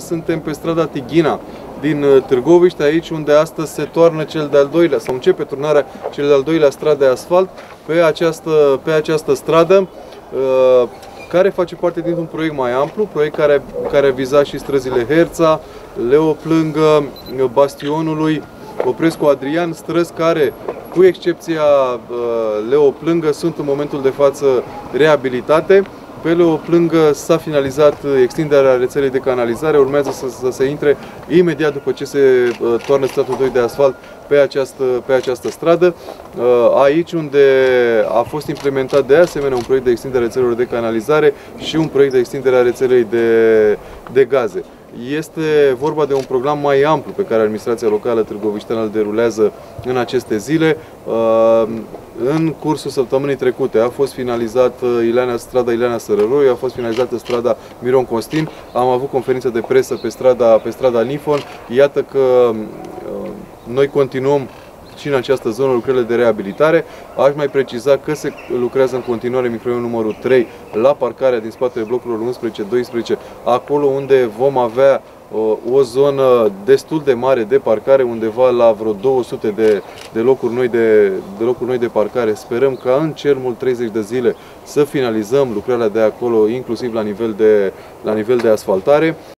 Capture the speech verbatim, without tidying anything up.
suntem pe strada Tighina din Târgoviște, aici unde astăzi se toarnă cel de-al doilea, sau începe turnarea cel de-al doilea strat de asfalt pe această, pe această stradă, care face parte dintr-un proiect mai amplu, proiect care, care a vizat și străzile Herța, Leo Plângă, Bastionului, Oprescu Adrian, străzi care, cu excepția Leo Plângă, sunt în momentul de față reabilitate. Pe Leo Plângă s-a finalizat extinderea rețelei de canalizare, urmează să, să se intre imediat după ce se toarnă stratul doi de asfalt pe această, pe această stradă. Aici unde a fost implementat de asemenea un proiect de extindere a rețelelor de canalizare și un proiect de extindere a rețelei de, de gaze. Este vorba de un program mai amplu pe care administrația locală târgovișteană îl derulează în aceste zile. În cursul săptămânii trecute a fost finalizat Ileana, strada Ileana Sărăroiu, a fost finalizată strada Miron Costin, am avut conferință de presă pe strada, pe strada Nifon. Iată că noi continuăm și în această zonă lucrările de reabilitare. Aș mai preciza că se lucrează în continuare microraionul numărul trei la parcarea din spatele blocurilor unsprezece doisprezece, acolo unde vom avea o, o zonă destul de mare de parcare, undeva la vreo două sute de, de, locuri noi de, de locuri noi de parcare. Sperăm ca în cel mult treizeci de zile să finalizăm lucrarea de acolo, inclusiv la nivel de, la nivel de asfaltare.